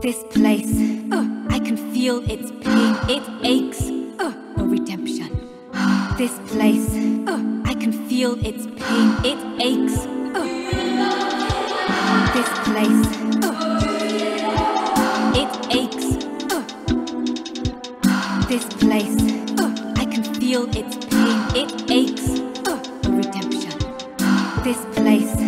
This place, I can feel its pain, it aches, no redemption. This place, I can feel its pain, it aches. This place, it aches. This place, I can feel its pain, it aches, no redemption. This place.